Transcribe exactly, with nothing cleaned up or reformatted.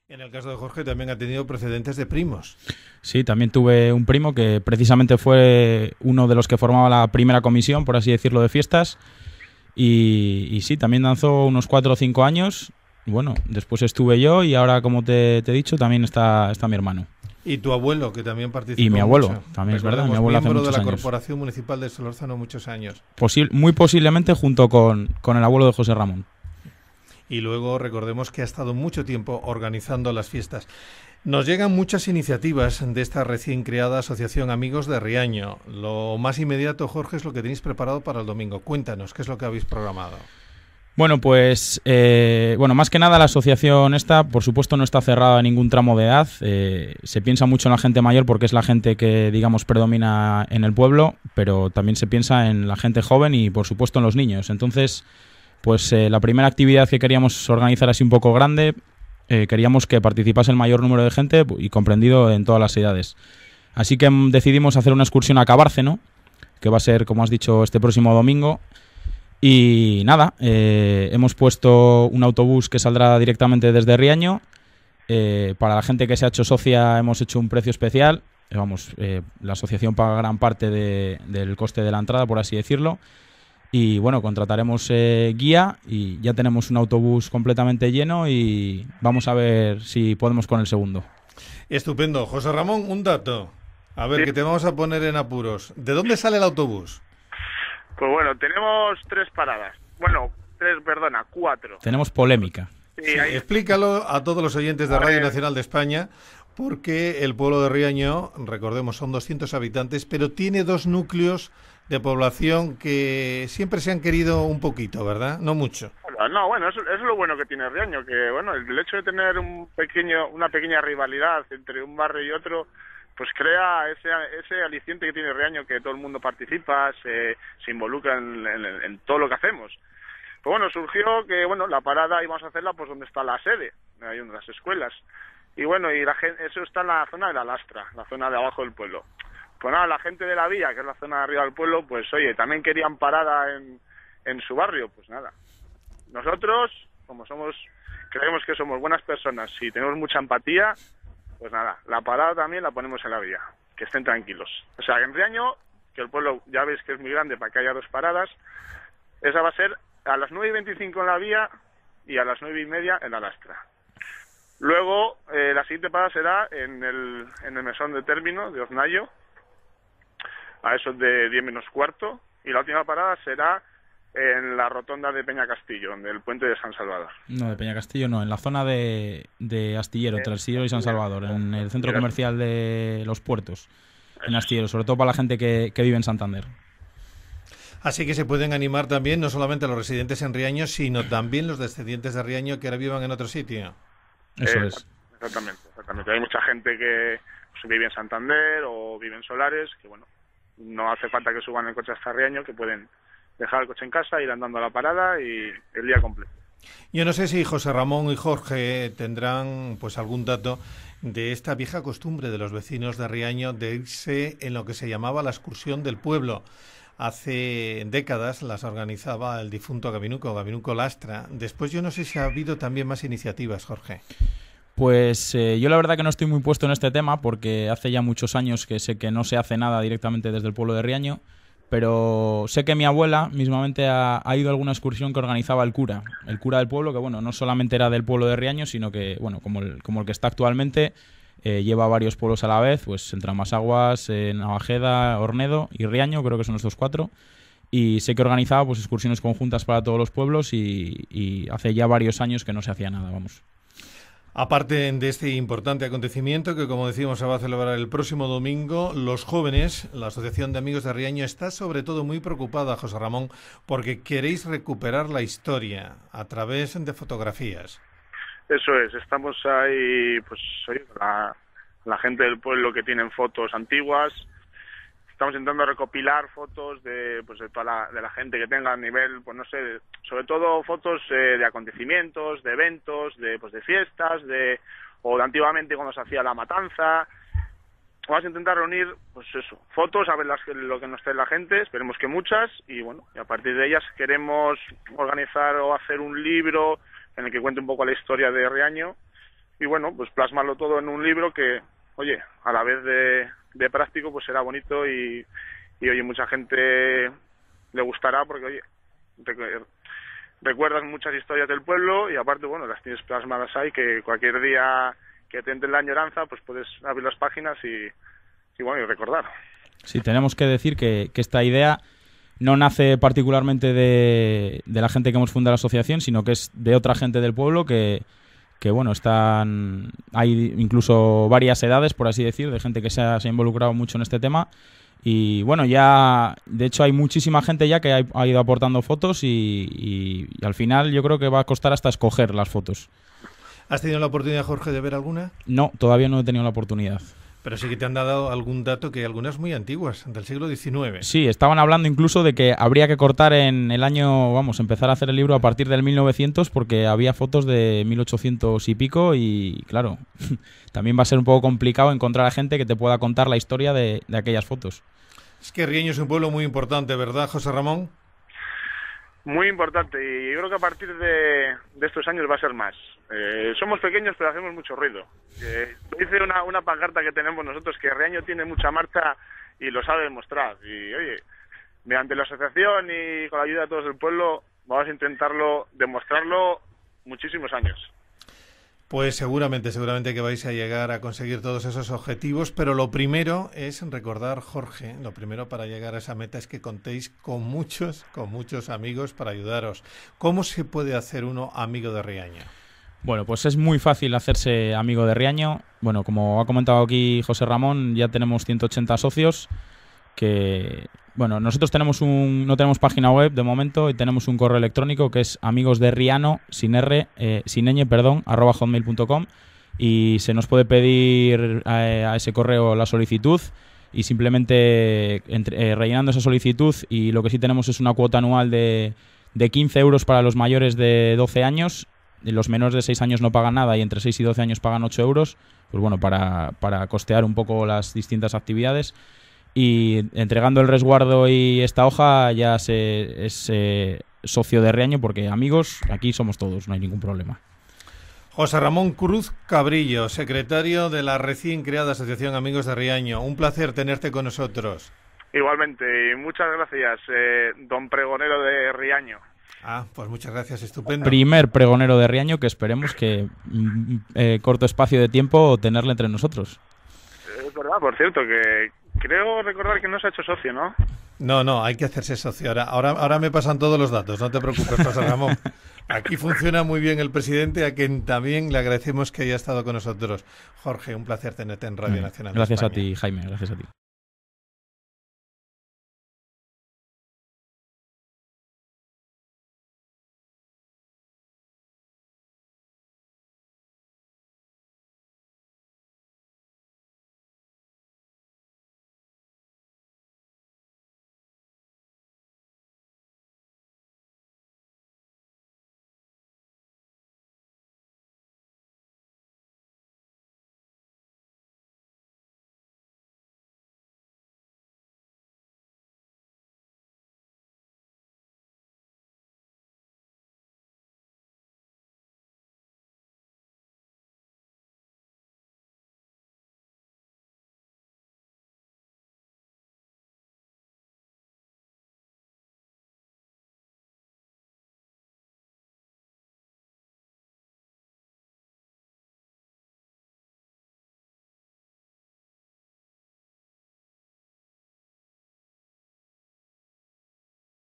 En el caso de Jorge también ha tenido precedentes de primos. Sí, también tuve un primo que precisamente fue uno de los que formaba la primera comisión, por así decirlo, de fiestas. Y, y sí, también danzó unos cuatro o cinco años. Bueno, después estuve yo y ahora, como te, te he dicho, también está, está mi hermano. Y tu abuelo, que también participó. Y mi abuelo, mucho. también es verdad. Mi abuelo hace miembro muchos de la años. Corporación Municipal de Solórzano muchos años. Posil, muy posiblemente junto con, con el abuelo de José Ramón. Y luego recordemos que ha estado mucho tiempo organizando las fiestas. Nos llegan muchas iniciativas de esta recién creada Asociación Amigos de Riaño. Lo más inmediato, Jorge, es lo que tenéis preparado para el domingo. Cuéntanos, ¿qué es lo que habéis programado? Bueno, pues, eh, bueno, más que nada la asociación esta, por supuesto, no está cerrada a ningún tramo de edad. Eh, se piensa mucho en la gente mayor porque es la gente que, digamos, predomina en el pueblo, pero también se piensa en la gente joven y, por supuesto, en los niños. Entonces, pues eh, la primera actividad que queríamos organizar así un poco grande, eh, queríamos que participase el mayor número de gente y comprendido en todas las edades. Así que decidimos hacer una excursión a Cabárceno, que va a ser, como has dicho, este próximo domingo. Y nada, eh, hemos puesto un autobús que saldrá directamente desde Riaño. Eh, para la gente que se ha hecho socia hemos hecho un precio especial. Eh, vamos, eh, la asociación paga gran parte de, del coste de la entrada, por así decirlo. Y bueno, contrataremos eh, guía y ya tenemos un autobús completamente lleno y vamos a ver si podemos con el segundo. Estupendo. José Ramón, un dato. A ver, Sí. que te vamos a poner en apuros. ¿De dónde sale el autobús? Pues bueno, tenemos tres paradas. Bueno, tres, perdona, cuatro. Tenemos polémica. Sí, Sí, ahí- explícalo a todos los oyentes de A Radio ver. Nacional de España, porque el pueblo de Riaño, recordemos, son doscientos habitantes, pero tiene dos núcleos de población que siempre se han querido un poquito, ¿verdad? No mucho. Bueno, no, bueno, eso, eso es lo bueno que tiene Riaño, que bueno, el hecho de tener un pequeño, una pequeña rivalidad entre un barrio y otro, pues crea ese ese aliciente que tiene Riaño, que todo el mundo participa, se, se involucra en, en, en todo lo que hacemos. Pues bueno, surgió que bueno, la parada íbamos a hacerla pues donde está la sede, ahí donde las escuelas. Y bueno, y la gente, eso está en la zona de la Lastra, la zona de abajo del pueblo. Pues nada, la gente de la villa, que es la zona de arriba del pueblo, pues oye, también querían parada en, en su barrio, pues nada. Nosotros, como somos, creemos que somos buenas personas y tenemos mucha empatía, pues nada, la parada también la ponemos en la villa, que estén tranquilos. O sea, en Riaño, que el pueblo ya veis que es muy grande para que haya dos paradas, esa va a ser a las nueve y veinticinco en la vía y a las nueve y media en la Lastra. Luego, eh, la siguiente parada será en el, en el mesón de término de Oznayo, a eso de diez menos cuarto, y la última parada será en la rotonda de Peña Castillo, en el puente de San Salvador. No, de Peña Castillo no, en la zona de, de Astillero, entre Astillero y San Salvador, en el centro comercial de Los Puertos, en Astillero, sobre todo para la gente que, que vive en Santander. Así que se pueden animar también no solamente los residentes en Riaño, sino también los descendientes de Riaño que ahora vivan en otro sitio. Eso Eh, es. Exactamente, exactamente. Hay mucha gente que pues, vive en Santander o vive en Solares, que bueno, no hace falta que suban el coche hasta Riaño, que pueden dejar el coche en casa, ir andando a la parada y el día completo. Yo no sé si José Ramón y Jorge tendrán pues algún dato de esta vieja costumbre de los vecinos de Riaño de irse en lo que se llamaba la excursión del pueblo. Hace décadas las organizaba el difunto Gabinuco, Gabinuco Lastra. Después yo no sé si ha habido también más iniciativas, Jorge. Pues eh, yo la verdad que no estoy muy puesto en este tema porque hace ya muchos años que sé que no se hace nada directamente desde el pueblo de Riaño, pero sé que mi abuela mismamente ha, ha ido a alguna excursión que organizaba el cura, el cura del pueblo, que bueno, no solamente era del pueblo de Riaño, sino que, bueno, como el, como el que está actualmente, eh, lleva varios pueblos a la vez, pues entre Masaguas, eh, Navajeda, Ornedo y Riaño, creo que son estos cuatro, y sé que organizaba pues excursiones conjuntas para todos los pueblos y, y hace ya varios años que no se hacía nada, vamos. Aparte de este importante acontecimiento que, como decíamos, se va a celebrar el próximo domingo, los jóvenes, la Asociación de Amigos de Riaño, está sobre todo muy preocupada, José Ramón, porque queréis recuperar la historia a través de fotografías. Eso es, estamos ahí, pues oye, la, la gente del pueblo que tienen fotos antiguas. Estamos intentando recopilar fotos de pues de toda la, de la gente que tenga a nivel, pues no sé, sobre todo fotos eh, de acontecimientos, de eventos, de pues de fiestas, de o de antiguamente cuando se hacía la matanza. Vamos a intentar reunir, pues eso, fotos, a ver las, lo que nos trae la gente, esperemos que muchas, y bueno, y a partir de ellas queremos organizar o hacer un libro en el que cuente un poco la historia de Riaño y bueno, pues plasmarlo todo en un libro que, oye, a la vez de, de práctico, pues será bonito y, y, oye, mucha gente le gustará porque, oye, rec- recuerdas muchas historias del pueblo y aparte, bueno, las tienes plasmadas ahí, que cualquier día que te entre la añoranza, pues puedes abrir las páginas y, y bueno, y recordar. Sí, tenemos que decir que, que esta idea no nace particularmente de, de la gente que hemos fundado la asociación, sino que es de otra gente del pueblo que, que bueno, están hay incluso varias edades, por así decir, de gente que se ha, se ha involucrado mucho en este tema. Y bueno, ya, de hecho hay muchísima gente ya que ha, ha ido aportando fotos y, y, y al final yo creo que va a costar hasta escoger las fotos. ¿Has tenido la oportunidad, Jorge, de ver alguna? No, todavía no he tenido la oportunidad. Pero sí que te han dado algún dato, que algunas muy antiguas, del siglo diecinueve. Sí, estaban hablando incluso de que habría que cortar en el año, vamos, empezar a hacer el libro a partir del mil novecientos porque había fotos de mil ochocientos y pico y, claro, también va a ser un poco complicado encontrar a gente que te pueda contar la historia de, de aquellas fotos. Es que Riaño es un pueblo muy importante, ¿verdad, José Ramón? Muy importante, y yo creo que a partir de, de estos años va a ser más. Eh, somos pequeños pero hacemos mucho ruido. Eh, dice una, una pancarta que tenemos nosotros que Riaño tiene mucha marcha y lo sabe demostrar. Y oye, mediante la asociación y con la ayuda de todos el pueblo vamos a intentarlo, demostrarlo muchísimos años. Pues seguramente, seguramente que vais a llegar a conseguir todos esos objetivos, pero lo primero es recordar, Jorge, lo primero para llegar a esa meta es que contéis con muchos, con muchos amigos para ayudaros. ¿Cómo se puede hacer uno amigo de Riaño? Bueno, pues es muy fácil hacerse amigo de Riaño. Bueno, como ha comentado aquí José Ramón, ya tenemos ciento ochenta socios que... Bueno, nosotros tenemos un, no tenemos página web de momento y tenemos un correo electrónico que es amigosderiano, sin R, eh, sin ñ, perdón, arroba hotmail punto com y se nos puede pedir a, a ese correo la solicitud y simplemente entre, eh, rellenando esa solicitud, y lo que sí tenemos es una cuota anual de, de quince euros para los mayores de doce años, y los menores de seis años no pagan nada y entre seis y doce años pagan ocho euros, pues bueno, para, para costear un poco las distintas actividades. Y entregando el resguardo y esta hoja ya se, es eh, socio de Riaño, porque amigos aquí somos todos, no hay ningún problema. José Ramón Cruz Cabrillo, secretario de la recién creada Asociación Amigos de Riaño. Un placer tenerte con nosotros. Igualmente, y muchas gracias, eh, don pregonero de Riaño. Ah, pues muchas gracias, estupendo. Primer pregonero de Riaño que esperemos que mm, eh, corto espacio de tiempo tenerle entre nosotros. Es verdad, por cierto, que creo recordar que no se ha hecho socio, ¿no? No, no, hay que hacerse socio. Ahora, ahora, ahora me pasan todos los datos, no te preocupes, José Ramón. Aquí funciona muy bien el presidente, a quien también le agradecemos que haya estado con nosotros. Jorge, un placer tenerte en Radio Nacional. Gracias de a España. ti, Jaime, gracias a ti.